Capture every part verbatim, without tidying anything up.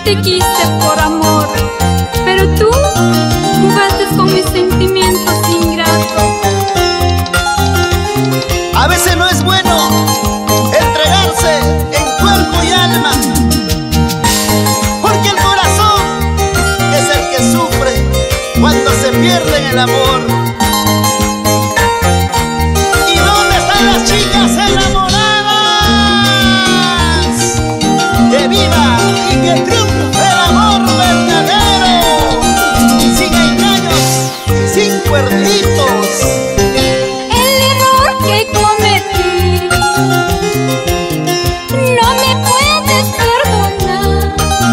te quise por amor, pero tú jugaste con mis sentimientos ingratos. A veces no es bueno entregarse en cuerpo y alma, porque el corazón es el que sufre cuando se pierde en el amor. ¿Y dónde están las chicas enamoradas? ¡Que viva y que triunfe el amor verdadero! Sin engaños y sin cuernitos. El error que cometí no me puedes perdonar.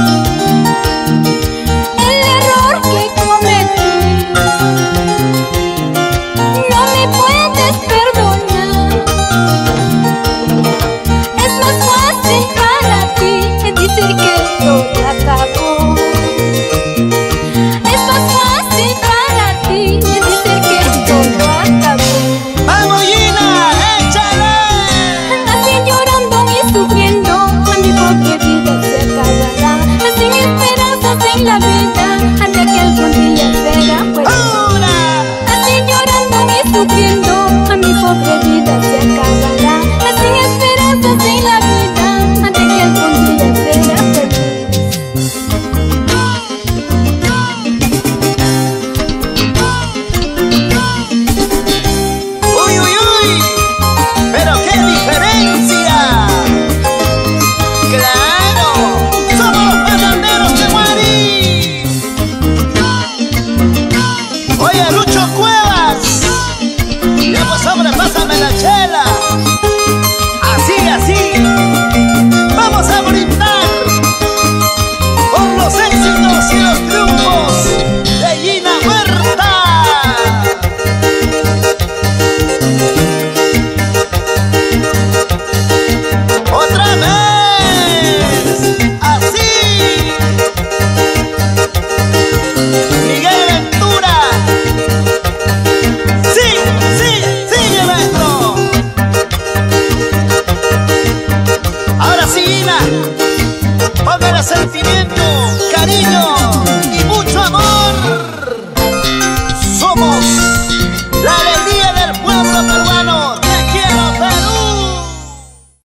El error que cometí no me puedes perdonar. Es más fácil para ti decir que todo acabó. Es más fácil para ti decir que todo acabó. ¡Vamos, Gina! ¡Échale! Así llorando y sufriendo, mi pobre vida se acabará. Sin esperanzas en la vida, hasta que algún día será pues. ¡Ahora! Así llorando y sufriendo, mi pobre vida se acabará. Sin esperanzas en la vida, hasta que algún día será feliz. ¡Uy, uy, uy! ¡Pero qué diferencia! ¡Claro! ¡Somos los parranderos de Guarí! Oye, Lucho Cuevas, ya pues hombre, pásame la chela. Así, así, vamos a brindar por los éxitos y los triunfos de Gina Huerta.